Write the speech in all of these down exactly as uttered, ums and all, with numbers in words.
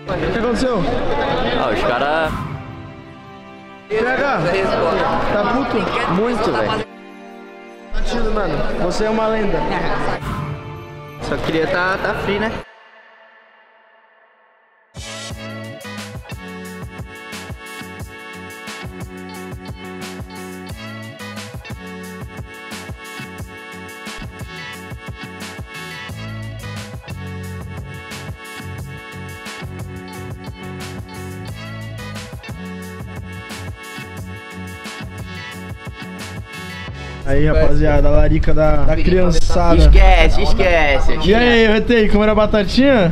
O que aconteceu? Ah, os caras... P H, tá puto? Muito, velho. Batido, mano. Você é uma lenda. Só queria tá, tá free, né? Aí, rapaziada, a larica da, da criançada. Esquece, esquece. E aí, V T, como era a batatinha?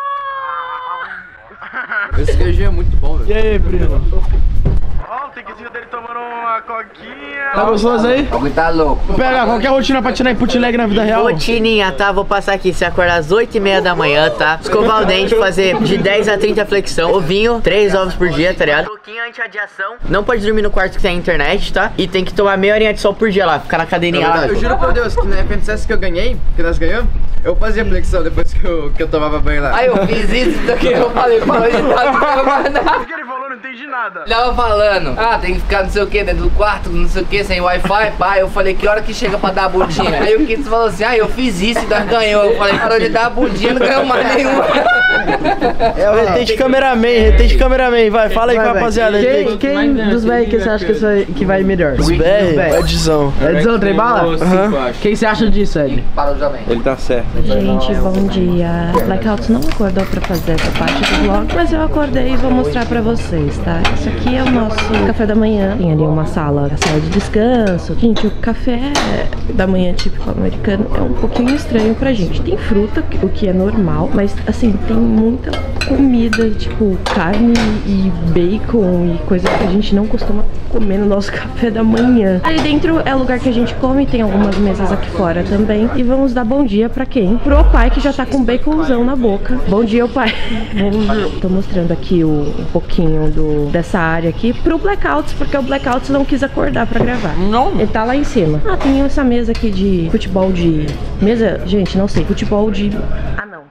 Esse queijinho é muito bom, velho. E aí, primo? Ó, o takezinho dele tomando uma coquinha. Tá gostoso aí? O tá louco. Pega, qual que é a rotina pra tirar input lag na vida real? Rotininha, tá? Vou passar aqui, se acordar às oito e meia da manhã, tá? Escovar o dente, fazer de dez a trinta flexão. Ovinho, três ovos por dia, tá ligado? Pouquinho anti-radiação. Não pode dormir no quarto que tem internet, tá? E tem que tomar meia horinha de sol por dia lá, ficar na cadeirinha lá. Eu juro por Deus que na F N C S que eu ganhei, que nós ganhamos, eu fazia flexão depois que eu, que eu tomava banho lá. Aí eu fiz isso daqui, eu falei, falou de nada. O que ele falou? Não entendi nada. Ele tava falando, ah, tem que ficar não sei o que dentro do quarto, não sei o que, sem Wi-Fi, pá. Eu falei, que hora que chega pra dar a bundinha? Aí o Kids falou assim, ah, eu fiz isso e nós ganhou. Eu falei, parou de dar a bundinha, não ganhou mais nenhuma. É o R T de cameraman, R T de cameraman, vai, fala aí com a rapaziada. Quem, quem dos velhos que você acha que vai, que vai melhor? Os velhos? Edzão. Edzão, trem bala? Aham. Quem você acha disso, Ed? Parou já bem. Ele tá certo. Gente, bom dia. Blackouts não acordou pra fazer essa parte do vlog, mas eu acordei e vou mostrar pra vocês, tá? Isso aqui é o nosso café da manhã. Tem ali uma sala, a sala de descanso. Gente, o café da manhã típico americano é um pouquinho estranho pra gente. Tem fruta, o que é normal, mas assim, tem muita comida, tipo carne e bacon e coisas que a gente não costuma comer no nosso café da manhã. Ali dentro é o lugar que a gente come, tem algumas mesas aqui fora também. E vamos dar bom dia pra quem? Pro pai que já tá com baconzão na boca. Bom dia, o pai. Tô mostrando aqui o, um pouquinho do, dessa área aqui pro Blackouts, porque o Blackouts não quis acordar pra gravar. Não. Ele tá lá em cima. Ah, tem essa mesa aqui de futebol de... Mesa, gente, não sei. Futebol de... Ah, não.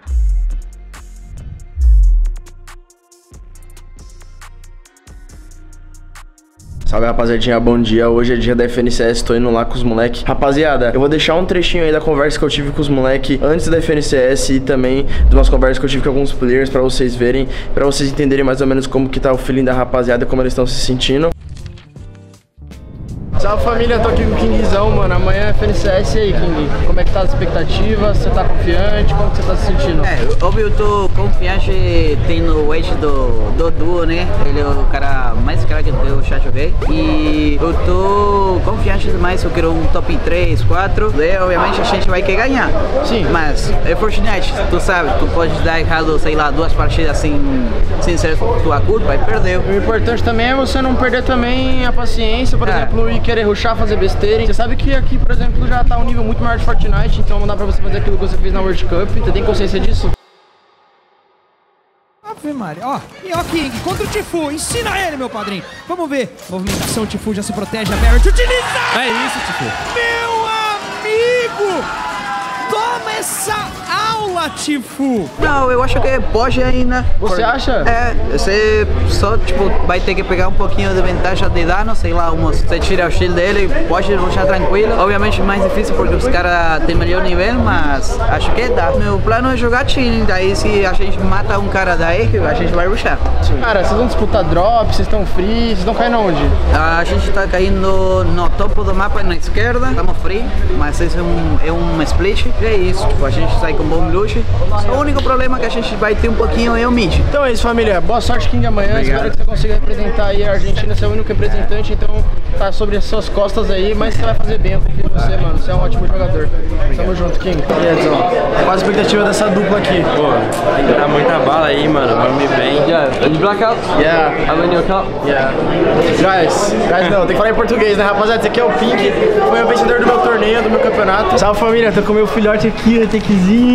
Salve, rapaziadinha, bom dia. Hoje é dia da F N C S, tô indo lá com os moleque. Rapaziada, eu vou deixar um trechinho aí da conversa que eu tive com os moleque antes da F N C S e também de umas conversas que eu tive com alguns players pra vocês verem, pra vocês entenderem mais ou menos como que tá o feeling da rapaziada, como eles estão se sentindo. Salve, família, tô aqui com o Kingzão, mano. Amanhã é F N C S. E aí, King? Como é que tá as expectativas? Você tá confiante? Como que você tá se sentindo? É, óbvio, eu tô confiante, tem no weight do Dodô, né? Ele é o cara mais craque que eu já joguei. E eu tô confiante demais, eu quero um top três, quatro. Daí, obviamente, a gente vai querer ganhar. Sim. Mas é Fortnite, tu sabe, tu pode dar errado, sei lá, duas partidas sem, sem ser tua culpa e perdeu. O importante também é você não perder também a paciência, por É. exemplo, e querer rushar, fazer besteira. Você sabe que aqui, por exemplo, já tá um nível muito maior de Fortnite, então não dá pra você fazer aquilo que você fez na World Cup. Você tem consciência disso? Ave Maria, ó, e ó King, contra o Tfue, ensina ele, meu padrinho. Vamos ver, movimentação, o Tfue já se protege, a Barret utiliza! É isso, Tfue. Meu amigo! Toma essa aula, Tfue! Não, eu acho que pode ainda. Você acha? É, você só, tipo, vai ter que pegar um pouquinho de vantagem de dano, sei lá, uns, você tira o shield dele, pode rushar tranquilo. Obviamente mais difícil porque os caras têm melhor nível, mas acho que dá. Meu plano é jogar chilling, daí se a gente mata um cara daí, a gente vai rushar. Cara, vocês vão disputar drop, vocês estão free, vocês estão caindo onde? A gente tá caindo no topo do mapa na esquerda, estamos free, mas esse é um, é um split. E é isso, tipo, a gente sai com bom loot. O único problema que a gente vai ter um pouquinho é o mid. Então é isso, família. Boa sorte, King, amanhã. Obrigado. Espero que você consiga representar aí a Argentina. Você é o único representante, então tá sobre as suas costas aí. Mas você vai fazer bem, eu confio em você, mano. Você é um ótimo jogador. Tamo junto, King. E aí, Edson? Qual a expectativa dessa dupla aqui? Pô, tem que dar muita bala aí, mano. Vamos ir bem. Yeah, and blackout? Yeah. I'm in your cup? Yeah. Guys, guys não, tem que falar em português, né, rapaziada? Esse aqui é o Pink, foi o vencedor do meu torneio, do meu campeonato. Salve, família, tô com meu filhote aqui, o Tequezinho.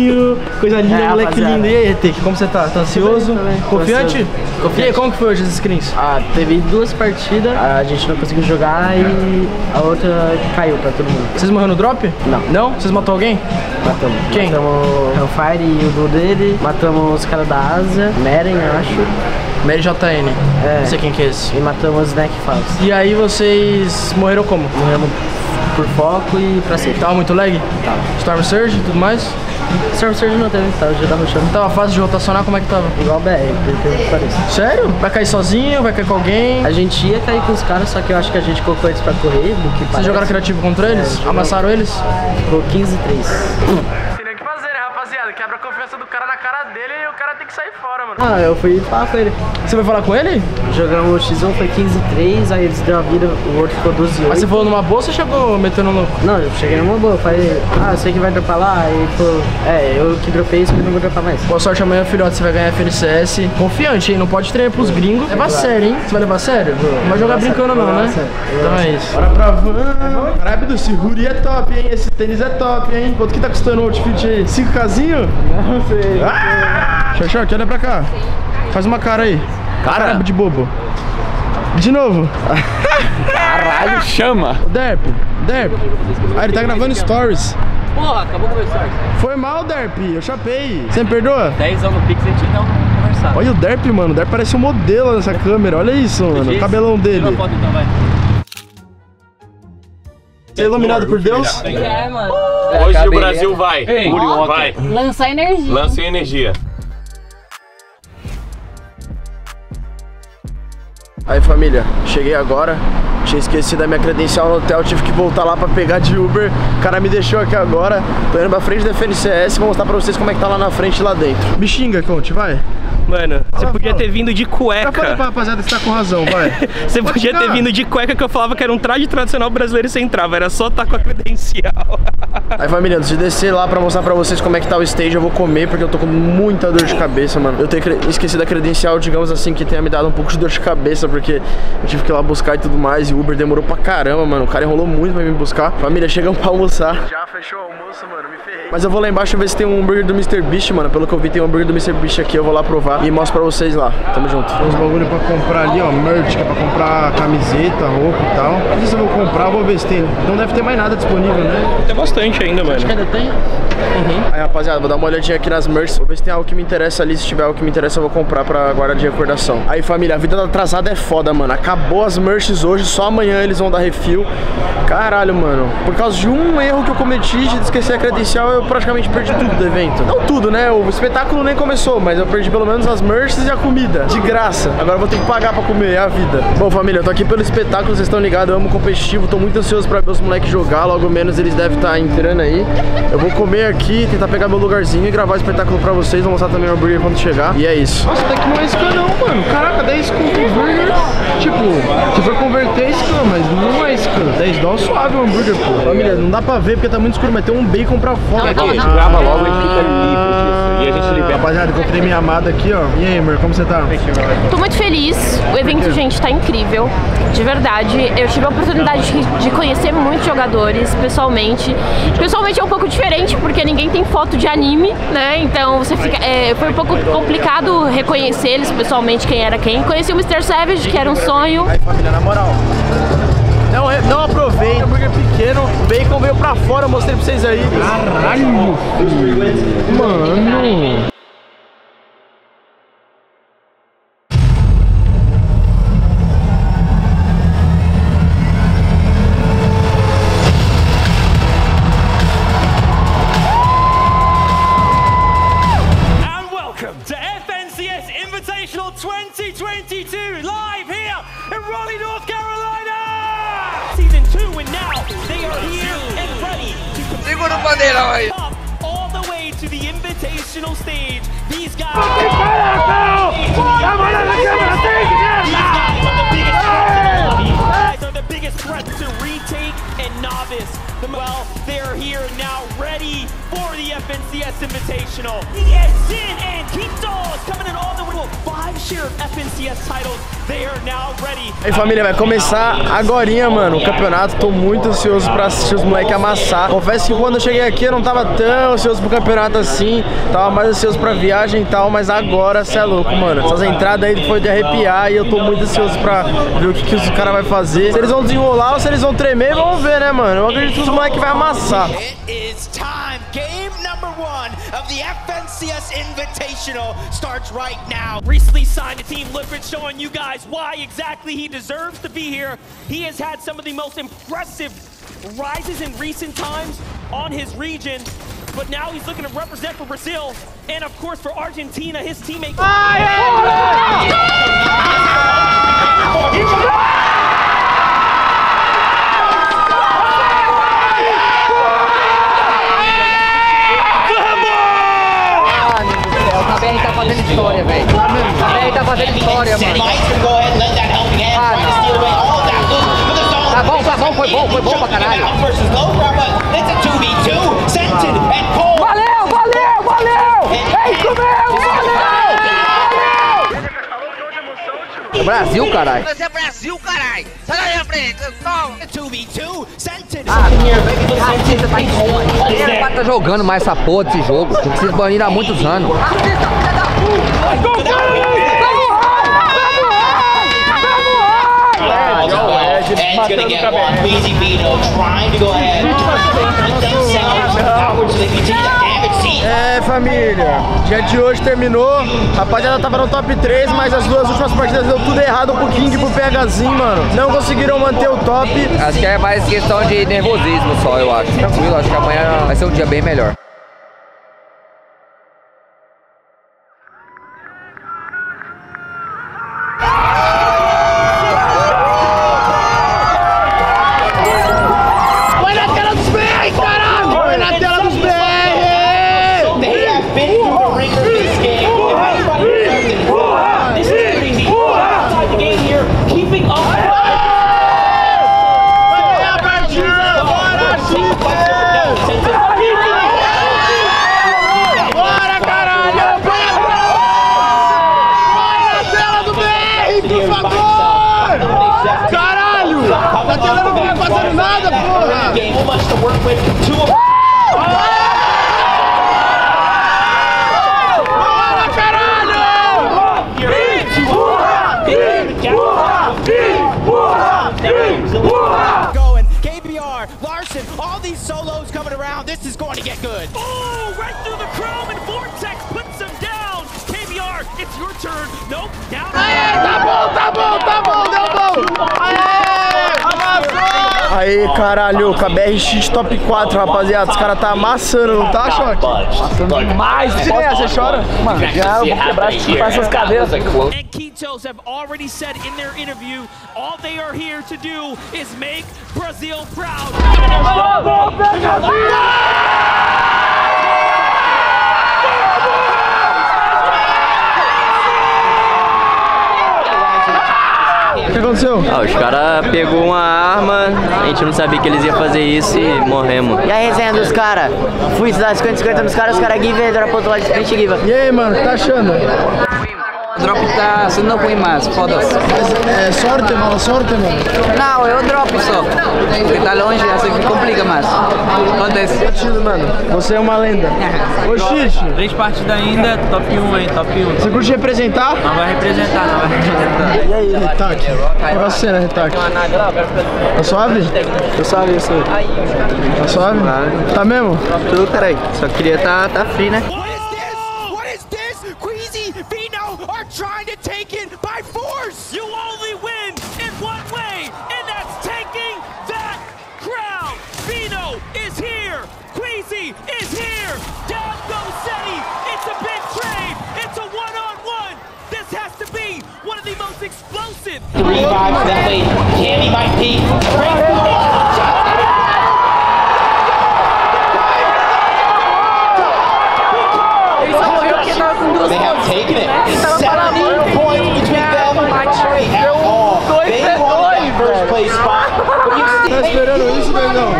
Coisa linda, É, moleque rapaziada. lindo. E aí, Retec, como você tá? Tá ansioso? Tô bem, tô Confiante? ansioso. E aí, como que foi hoje as screens? Ah, teve duas partidas, a gente não conseguiu jogar e a outra caiu pra todo mundo. Vocês morreram no drop? Não. Não? Vocês matou alguém? Matamos. Quem? Matamos o Hellfire e o duo dele, matamos os caras da Ásia, Meren, acho, Mary J N. É. Não sei quem que é esse. e matamos o Snack Faust. E aí vocês morreram como? Morremos por foco e pra cima. Tava muito lag? Tava. Storm Surge e tudo mais? Storm Surge não teve, tava já tava rushando. Tava fácil de rotacionar, como é que tava? Igual B R, porque que parece. Sério? Vai cair sozinho? Vai cair com alguém? A gente ia cair com os caras, só que eu acho que a gente colocou eles pra correr, do que Vocês parece. jogaram criativo contra eles? jogamos. Amassaram eles? Ficou quinze a três. Tem nem o que fazer, né, rapaziada? Quebra a confiança do cara na cara dele e o cara tem que sair fora, mano. Ah, eu fui falar com ele. Você vai falar com ele? Jogamos o X um, foi quinze a três, aí eles deram a vida, o outro ficou doze a oito. Mas você falou numa boa ou você chegou metendo louco? Não, eu cheguei numa boa, falei, ah, eu sei que vai dropar lá, aí ele falou, é, eu que dropei, só que não vou dropar mais. Boa sorte amanhã, filhote, você vai ganhar F N C S. Confiante, hein? Não pode tremer pros gringos. Leva a sério, hein? Você vai levar a sério? Não vai jogar brincando não, né? Então é isso. Bora pra van. Caralho, do Sihuri é top, hein? Esse tênis é top, hein? Quanto que tá custando o outfit aí? cinco casinho? Não sei. Ah! Xaxoque, olha pra cá. Faz uma cara aí. Cara de bobo. De novo. Caralho, chama! Derp, Derp. Ah, ele tá gravando stories. Porra, acabou com o conversar. Foi mal, Derp. Eu chapei. Você me perdoa? dez anos no Pix a gente não conversar. Olha o Derp, mano. O Derp parece um modelo nessa câmera. Olha isso, mano. O cabelão dele. Tira uma foto então, vai. Você é iluminado por Deus? É, mano. Hoje o Brasil vai. Vai. Lançar energia. Lança energia. Aí, família, cheguei agora. Tinha esquecido a minha credencial no hotel, tive que voltar lá pra pegar de Uber. O cara me deixou aqui agora. Tô indo pra frente da F N C S, vou mostrar pra vocês como é que tá lá na frente, lá dentro. Me xinga, Conte, vai. Mano, você Fala, podia fala. ter vindo de Já falei cueca. pra rapaziada, você tá com razão, vai. Você Pode podia ter xingar. vindo de cueca, que eu falava que era um traje tradicional brasileiro e você entrava. Era só estar com a credencial. Aí, família, antes de descer lá pra mostrar pra vocês como é que tá o stage, eu vou comer porque eu tô com muita dor de cabeça, mano. Eu tenho cre- esquecido a credencial, digamos assim, que tenha me dado um pouco de dor de cabeça, porque eu tive que ir lá buscar e tudo mais, e o Uber demorou pra caramba, mano. O cara enrolou muito pra me buscar. Família, chegamos pra almoçar. Já fechou o almoço, mano, me ferrei. Mas eu vou lá embaixo ver se tem um hambúrguer do mister Beast, mano. Pelo que eu vi, tem um hambúrguer do mister Beast aqui, eu vou lá provar e mostro pra vocês lá. Tamo junto. Tem uns bagulho pra comprar ali, ó, merch, que é pra comprar camiseta, roupa e tal. Não sei se eu vou comprar, vou ver se tem. Não deve ter mais nada disponível, né? Tem bastante ainda, mano. Acho que ainda tem. Uhum. Aí, rapaziada, vou dar uma olhadinha aqui nas merch. Vou ver se tem algo que me interessa ali. Se tiver algo que me interessa, eu vou comprar pra guardar de recordação. Aí, família, a vida da atrasada é foda, mano. Acabou as merches hoje, só amanhã eles vão dar refil. Caralho, mano. Por causa de um erro que eu cometi de esquecer a credencial, eu praticamente perdi tudo do evento. Não tudo, né? O espetáculo nem começou, mas eu perdi pelo menos as merches e a comida. De graça. Agora eu vou ter que pagar pra comer, é a vida. Bom, família, eu tô aqui pelo espetáculo, vocês estão ligados, eu amo competitivo, tô muito ansioso pra ver os moleques jogar, logo menos eles devem estar entrando aí. Eu vou comer aqui, tentar pegar meu lugarzinho e gravar o espetáculo pra vocês, vou mostrar também o hambúrguer quando chegar. E é isso. Nossa, daqui não é scan não, mano. Caraca, dez conto o hambúrguer. Tipo, se for converter é scan, mas não é scan. dez dólares suave o hambúrguer, pô. Família, não dá pra ver porque tá muito escuro, mas tem um bacon pra fora. Aqui, a gente grava logo e fica livre disso. E a gente libera. Rapaziada, encontrei minha amada aqui, ó. E aí, amor, como você tá? Tô muito feliz, o evento, gente, tá incrível, de verdade. Eu tive a oportunidade de, de conhecer muitos jogadores pessoalmente. Pessoalmente é um pouco diferente, porque ninguém tem foto de anime, né? Então você fica, é, foi um pouco complicado reconhecer eles pessoalmente, quem era quem. Conheci o mister Savage, que era um sonho. Aí, família, na moral, não, não aprovei, hambúrguer pequeno, o bacon veio pra fora, eu mostrei pra vocês aí. Caralho, mano. And welcome to F N C S Invitational twenty twenty-two, live here in Raleigh, North Carolina! Season two, and now they are here and ready to compete up all the way to the invitational stage. These guys, these guys are the biggest threats to all. These guys are the biggest threats to retake and novice. The, well, they're here now, ready for the F N C S Invitational. It's in, and Quito is coming in all the way. Five share of F N C S titles. They are now ready. Aí, família, vai começar agorinha, mano, o campeonato. Tô muito ansioso pra assistir os moleques amassar. Confesso que quando eu cheguei aqui eu não tava tão ansioso pro campeonato assim. Tava mais ansioso pra viagem e tal, mas agora cê é louco, mano. Essas entradas aí foi de arrepiar e eu tô muito ansioso pra ver o que, que os caras vai fazer. Se eles vão desenrolar ou se eles vão tremer, vamos ver, né, mano? Eu acredito que os moleques vai amassar. It is time. Game number one of the F N C S Invitational starts right now. Recently signed to Team Liquid, showing you guys why exactly he deserves to be here. He has had some of the most impressive rises in recent times on his region, but now he's looking to represent for Brazil and of course for Argentina, his teammate. A B R tá fazendo história, velho. A B R tá fazendo história, mano. Ah, tá bom, tá bom, foi bom, foi bom pra caralho. Valeu, valeu, valeu! É isso mesmo, valeu! É Brasil, caralho. Você é Brasil, caralho. Sai daí na frente. dois v dois, Sented. Ah, você tá em Roma. Ele tá jogando mais essa porra desse jogo. Tem que ser banido há muitos anos. Ed's gonna get one. Queasy Vito trying to go ahead. Put themselves forward so they continue that damage. See? É, família, dia de hoje terminou. Rapaziada tava no top três, mas as duas últimas partidas deu tudo errado pro King e pro PHzinho, mano. Não conseguiram manter o top. Acho que é mais questão de nervosismo só, eu acho. Tranquilo, acho que amanhã vai ser um dia bem melhor. Larson, all these solos coming around, this is going to get good. Oh, right through the chrome and Vortex puts him down. K B R, it's your turn. Nope, down. Aê, tá bom, tá bom, tá bom, deu bom. Aê, amassou. Aê, caralho, com a B R X top quatro, rapaziada. Os caras tá amassando, não tá, Choque? Amassando demais. Se ganhar, você chora? Mano, já eu vou quebrar essas cadeiras. And Quitos have already said in their interview, all they are here to do is make Brazil proud. O que aconteceu? Ah, os caras pegou uma arma, a gente não sabia que eles iam fazer isso e morremos. E a resenha dos caras? Fui dar cinquenta cinquenta nos caras, os caras give e dropa outro lado de frente e give. E aí, mano, o que tá achando? O drop tá sendo ruim, mas foda-se. É sorte, mala sorte, mano? Não, é o drop só. Porque tá longe, assim que complica mais. Acontece. Curtido, mano. Você é uma lenda. Ô, Xixi. Três partidas ainda, top um, hein, top um. Você curte representar? Não vai representar, não vai representar. E aí, Retaque? Qual vai ser, né, Retaque? Tá suave? Tô suave, eu sou. Tá suave? Tá mesmo? Tudo, caralho. Só queria tá, tá free, né? Trying to take it by force! You only win in one way, and that's taking that crown! Vino is here! Queasy is here! Down goes Seti! It's a big trade! It's a one-on-one! This has to be one of the most explosive! Three five to that lane. Cammy might peek. They have taken it. seventy points between them at all. They want that first place spot. Tá esperando isso, Benzão?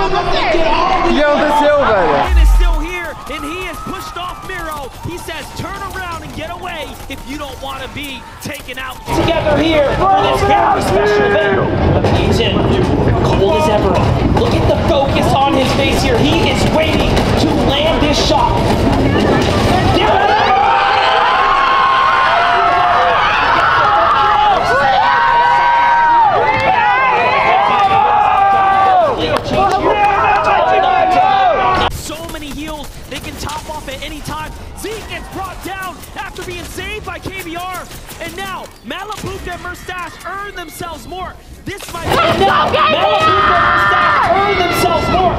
que aconteceu, velho? is still here, and he has pushed off Miro. He says, turn around and get away if you don't want to be taken out. Together here for this very special event. He's in cold as ever. Look at the focus on his face here. He is waiting to land this shot. So many heals, they can top off at any time. Zeke gets brought down after being saved by K B R. And now, Malabuk and Merstash earn themselves more. This might be now, Malabuk and Merstash earn themselves more.